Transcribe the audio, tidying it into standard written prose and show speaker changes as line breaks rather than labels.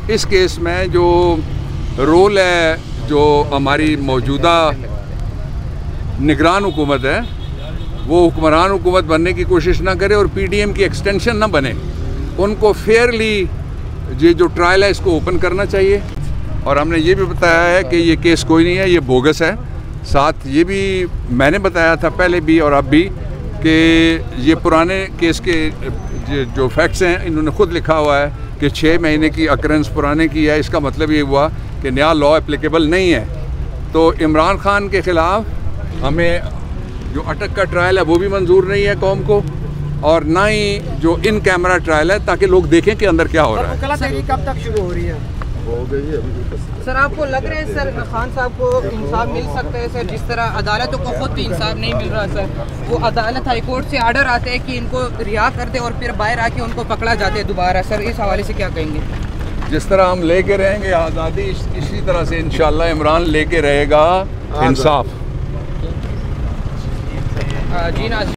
इस केस में जो रोल है, जो हमारी मौजूदा निगरान हुकूमत है, वो हुक्मरान हुकूमत बनने की कोशिश ना करे और पीडीएम की एक्सटेंशन ना बने। उनको फेयरली ये जो ट्रायल है इसको ओपन करना चाहिए। और हमने ये भी बताया है कि ये केस कोई नहीं है, ये बोगस है। साथ ये भी मैंने बताया था पहले भी और अब भी कि ये पुराने केस के जो फैक्ट्स हैं इन्होंने खुद लिखा हुआ है कि 6 महीने की अकरेंस पुराने की है। इसका मतलब ये हुआ कि नया लॉ एप्लीकेबल नहीं है। तो इमरान खान के ख़िलाफ़ हमें जो अटक का ट्रायल है वो भी मंजूर नहीं है कौम को, और ना ही जो इन कैमरा ट्रायल है ताकि लोग देखें कि अंदर क्या हो रहा है।
तहरीक कब तक शुरू हो रही है?
हो गई है अभी।
सर आपको लग रहा है सर खान साहब को इंसाफ मिल सकता है सर? जिस तरह अदालतों को खुद भी इंसाफ नहीं मिल रहा सर, वो अदालत हाईकोर्ट से आर्डर आते हैं कि इनको रिहा कर दे और फिर बाहर आके उनको पकड़ा जाते हैं दोबारा। सर इस हवाले से क्या कहेंगे?
जिस तरह हम लेके रहेंगे आज़ादी, इसी तरह से इंशाल्लाह इमरान लेके रहेगा इंसाफ।
जी ना।